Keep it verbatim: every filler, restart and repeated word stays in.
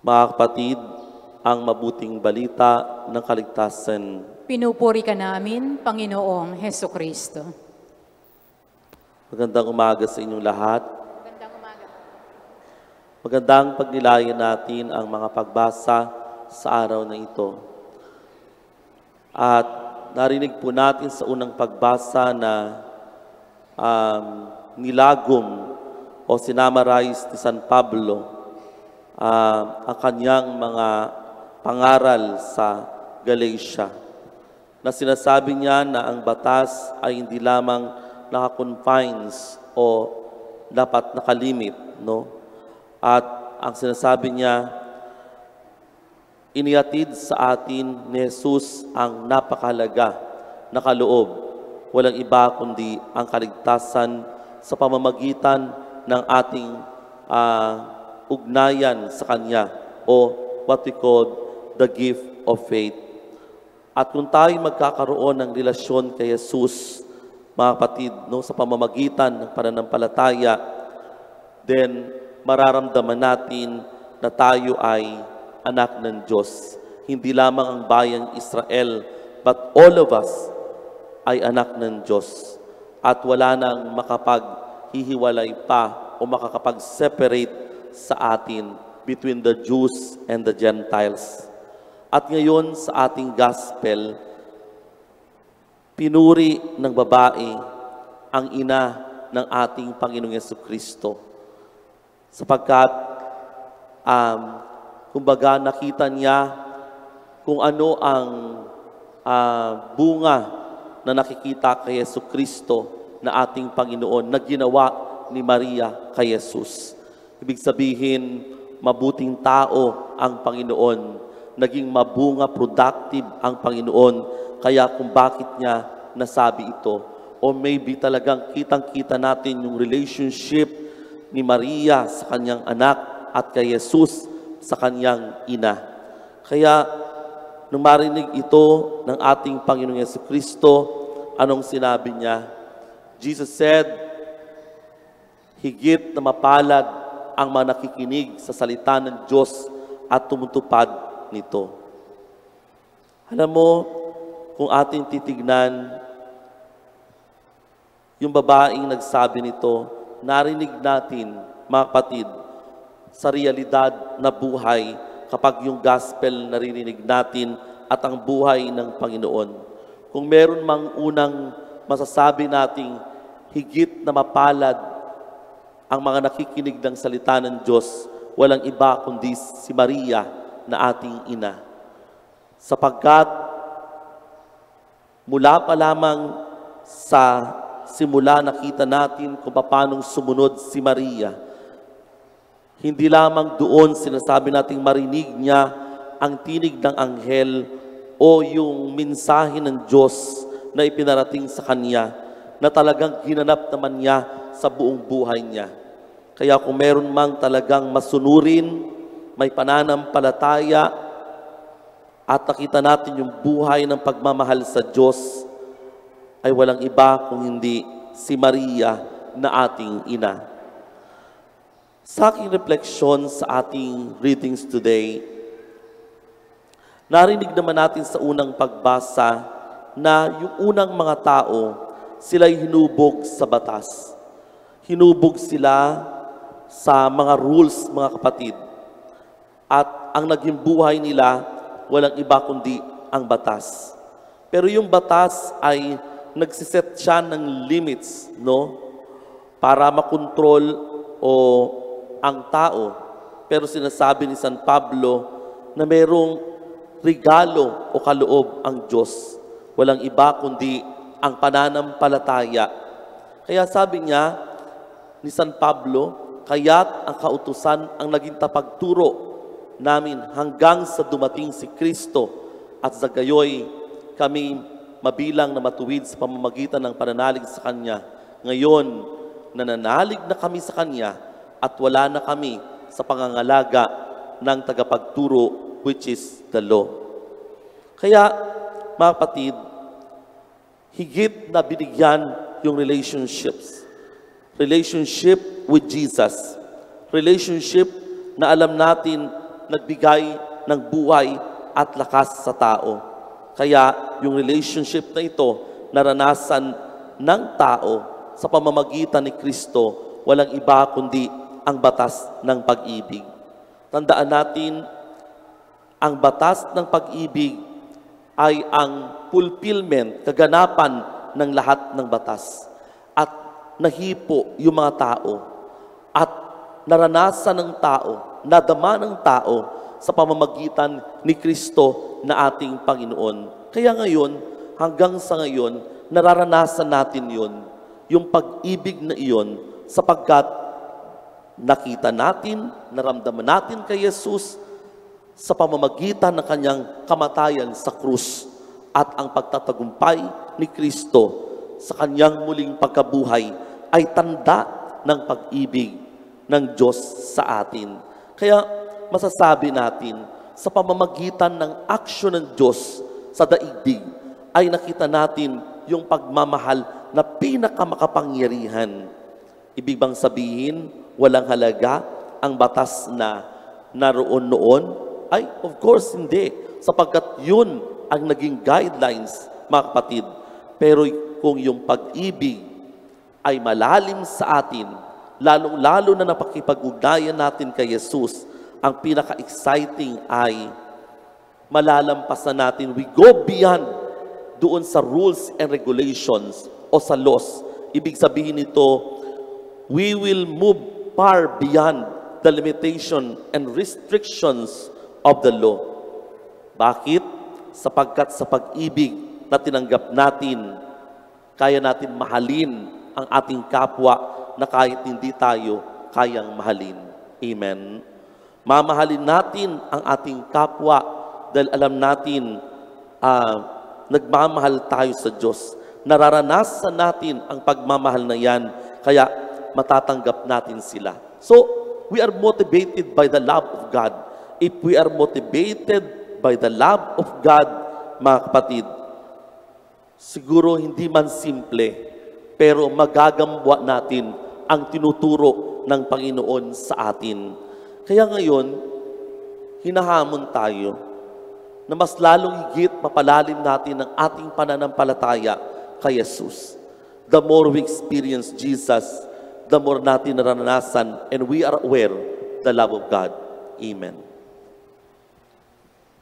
Mga kapatid, ang mabuting balita ng kaligtasan. Pinupuri ka namin, Panginoong Heso Kristo. Magandang umaga sa inyong lahat. Magandang umaga. Magandang pagnilayan natin ang mga pagbasa sa araw na ito. At narinig po natin sa unang pagbasa na um, nilagom o sinamarize ni San Pablo uh, ang kanyang mga pangaral sa Galatia, na sinasabi niya na ang batas ay hindi lamang naka-confines o dapat nakalimit, no? At ang sinasabi niya, inihatid sa atin ni Jesus ang napakahalaga na kaloob, walang iba kundi ang kaligtasan sa pamamagitan ng ating uh, ugnayan sa Kanya, o what we call the gift of faith. At kung tayo magkakaroon ng relasyon kay Jesus, mga kapatid, no, sa pamamagitan ng pananampalataya, then mararamdaman natin na tayo ay anak ng Diyos. Hindi lamang ang bayang Israel, but all of us ay anak ng Diyos. At wala nang makapaghihiwalay pa o makakapag-separate sa atin between the Jews and the Gentiles. At ngayon sa ating gospel, pinuri ng babae ang ina ng ating Panginoong Jesucristo. Sapagkat, um, kumbaga nakita niya kung ano ang uh, bunga na nakikita kay Jesucristo na ating Panginoon na ginawa ni Maria kay Jesus. Ibig sabihin, mabuting tao ang Panginoon. Naging mabunga, productive ang Panginoon. Kaya kung bakit niya nasabi ito. O maybe talagang kitang-kita natin yung relationship ni Maria sa kanyang anak at kay Jesus sa kanyang ina. Kaya nung marinig ito ng ating Panginoong Jesucristo, anong sinabi niya? Jesus said, higit na mapalad ang mga nakikinig sa salita ng Diyos at tumutupad nito. Alam mo, kung ating titignan, yung babaeng nagsabi nito, narinig natin, mga kapatid, sa realidad na buhay kapag yung gospel naririnig natin at ang buhay ng Panginoon. Kung meron mang unang masasabi nating higit na mapalad ang mga nakikinig ng salita ng Diyos, walang iba kundi si Maria na ating ina. Sapagkat mula pa lamang sa simula nakita natin kung paano sumunod si Maria. Hindi lamang doon sinasabi nating marinig niya ang tinig ng anghel o yung mensahe ng Diyos na ipinarating sa kanya, na talagang ginanap naman niya sa buong buhay niya. Kaya kung meron mang talagang masunurin, may pananampalataya, at nakita natin yung buhay ng pagmamahal sa Diyos, ay walang iba kung hindi si Maria na ating ina. Sa aking refleksyon sa ating readings today, narinig naman natin sa unang pagbasa na yung unang mga tao, sila'y hinubog sa batas. Hinubog sila sa mga rules, mga kapatid. At ang naging buhay nila, walang iba kundi ang batas. Pero yung batas ay nagsiset siya ng limits, no? Para makontrol o ang tao. Pero sinasabi ni San Pablo na mayroong regalo o kaloob ang Diyos. Walang iba kundi ang pananampalataya. Kaya sabi niya ni San Pablo, kaya't ang kautusan ang naging tapagturo namin hanggang sa dumating si Kristo, at sa gayoy kami mabilang na matuwid sa pamamagitan ng pananalig sa Kanya. Ngayon, nananalig na kami sa Kanya at wala na kami sa pangangalaga ng tagapagturo, which is the law. Kaya, mga kapatid, higit na binigyan yung relationships. Relationship with Jesus. Relationship na alam natin nagbigay ng buhay at lakas sa tao. Kaya yung relationship na ito, naranasan ng tao sa pamamagitan ni Kristo, walang iba kundi ang batas ng pag-ibig. Tandaan natin, ang batas ng pag-ibig ay ang fulfillment, kaganapan ng lahat ng batas. At nahipo yung mga tao. At naranasan ng tao, nadama ng tao sa pamamagitan ni Kristo na ating Panginoon. Kaya ngayon, hanggang sa ngayon, nararanasan natin yun, yung pag-ibig na iyon, sapagkat nakita natin, naramdaman natin kay Jesus sa pamamagitan ng kanyang kamatayan sa krus at ang pagtatagumpay ni Kristo sa kanyang muling pagkabuhay ay tanda ng pag-ibig ng Diyos sa atin. Kaya masasabi natin, sa pamamagitan ng aksyon ng Diyos sa daigdig, ay nakita natin yung pagmamahal na pinakamakapangyarihan. Ibig bang sabihin, walang halaga ang batas na naroon noon? Ay, of course, hindi. Sapagkat yun ang naging guidelines, mga kapatid. Pero kung yung pag-ibig ay malalim sa atin, lalong-lalo na napakipag-ugnayan natin kay Jesus, ang pinaka-exciting ay malalampasan natin. We go beyond doon sa rules and regulations o sa laws. Ibig sabihin nito, we will move far beyond the limitation and restrictions of the law. Bakit? Sapagkat sa pag-ibig na tinanggap natin, kaya natin mahalin ang ating kapwa na kahit hindi tayo kayang mahalin. Amen. Mamahalin natin ang ating kapwa dahil alam natin uh, nagmamahal tayo sa Diyos. Nararanasan natin ang pagmamahal na yan, kaya matatanggap natin sila. So, we are motivated by the love of God. If we are motivated by the love of God, mga kapatid, siguro hindi man simple, pero magagambwa natin ang tinuturo ng Panginoon sa atin. Kaya ngayon, hinahamon tayo na mas lalong higit mapalalim natin ang ating pananampalataya kay Jesus. The more we experience Jesus, the more natin naranasan and we are aware the love of God. Amen.